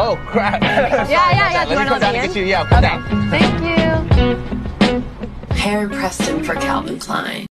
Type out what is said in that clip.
Oh crap. Yeah. Do you want to know the end? Yeah, put down. Thank you. Harry Preston for Calvin Klein.